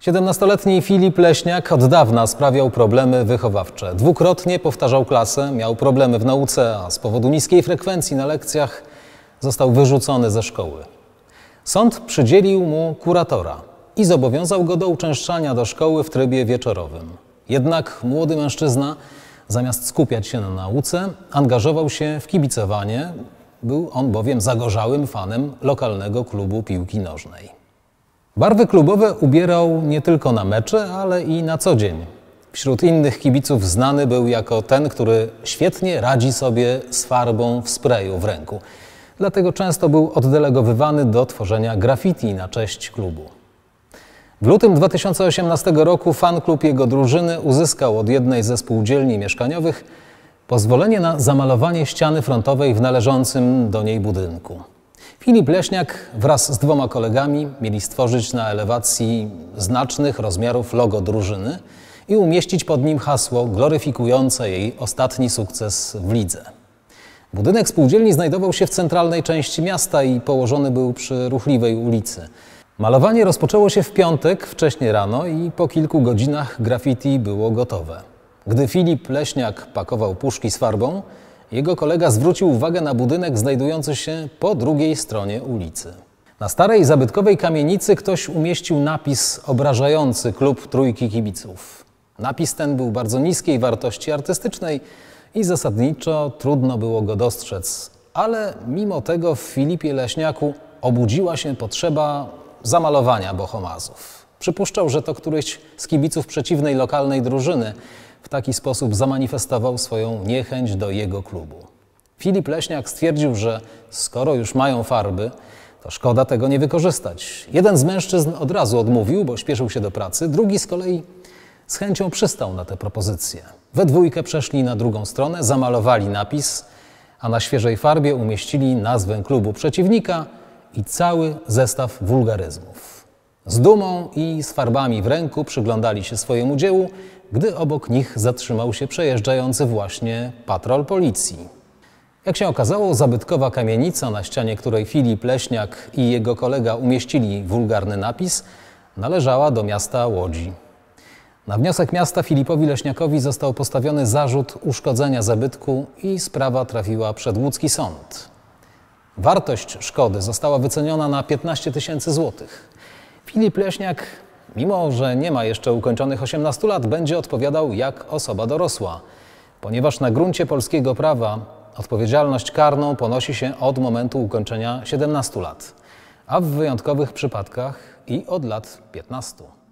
17-letni Filip Leśniak od dawna sprawiał problemy wychowawcze. Dwukrotnie powtarzał klasę, miał problemy w nauce, a z powodu niskiej frekwencji na lekcjach został wyrzucony ze szkoły. Sąd przydzielił mu kuratora i zobowiązał go do uczęszczania do szkoły w trybie wieczorowym. Jednak młody mężczyzna, zamiast skupiać się na nauce, angażował się w kibicowanie. Był on bowiem zagorzałym fanem lokalnego klubu piłki nożnej. Barwy klubowe ubierał nie tylko na mecze, ale i na co dzień. Wśród innych kibiców znany był jako ten, który świetnie radzi sobie z farbą w sprayu w ręku. Dlatego często był oddelegowywany do tworzenia graffiti na cześć klubu. W lutym 2018 roku fan-klub jego drużyny uzyskał od jednej ze spółdzielni mieszkaniowych pozwolenie na zamalowanie ściany frontowej w należącym do niej budynku. Filip Leśniak wraz z 2 kolegami mieli stworzyć na elewacji znacznych rozmiarów logo drużyny i umieścić pod nim hasło gloryfikujące jej ostatni sukces w lidze. Budynek spółdzielni znajdował się w centralnej części miasta i położony był przy ruchliwej ulicy. Malowanie rozpoczęło się w piątek wcześnie rano i po kilku godzinach graffiti było gotowe. Gdy Filip Leśniak pakował puszki z farbą, jego kolega zwrócił uwagę na budynek znajdujący się po drugiej stronie ulicy. Na starej, zabytkowej kamienicy ktoś umieścił napis obrażający klub Trójki Kibiców. Napis ten był bardzo niskiej wartości artystycznej i zasadniczo trudno było go dostrzec, ale mimo tego w Filipie Leśniaku obudziła się potrzeba zamalowania bohomazów. Przypuszczał, że to któryś z kibiców przeciwnej lokalnej drużyny w taki sposób zamanifestował swoją niechęć do jego klubu. Filip Leśniak stwierdził, że skoro już mają farby, to szkoda tego nie wykorzystać. Jeden z mężczyzn od razu odmówił, bo śpieszył się do pracy, drugi z kolei z chęcią przystał na tę propozycję. We dwójkę przeszli na drugą stronę, zamalowali napis, a na świeżej farbie umieścili nazwę klubu przeciwnika i cały zestaw wulgaryzmów. Z dumą i z farbami w ręku przyglądali się swojemu dziełu, gdy obok nich zatrzymał się przejeżdżający właśnie patrol policji. Jak się okazało, zabytkowa kamienica, na ścianie której Filip Leśniak i jego kolega umieścili wulgarny napis, należała do miasta Łodzi. Na wniosek miasta Filipowi Leśniakowi został postawiony zarzut uszkodzenia zabytku i sprawa trafiła przed łódzki sąd. Wartość szkody została wyceniona na 15 000 złotych. Filip Leśniak, mimo że nie ma jeszcze ukończonych 18 lat, będzie odpowiadał jak osoba dorosła, ponieważ na gruncie polskiego prawa odpowiedzialność karną ponosi się od momentu ukończenia 17 lat, a w wyjątkowych przypadkach i od lat 15.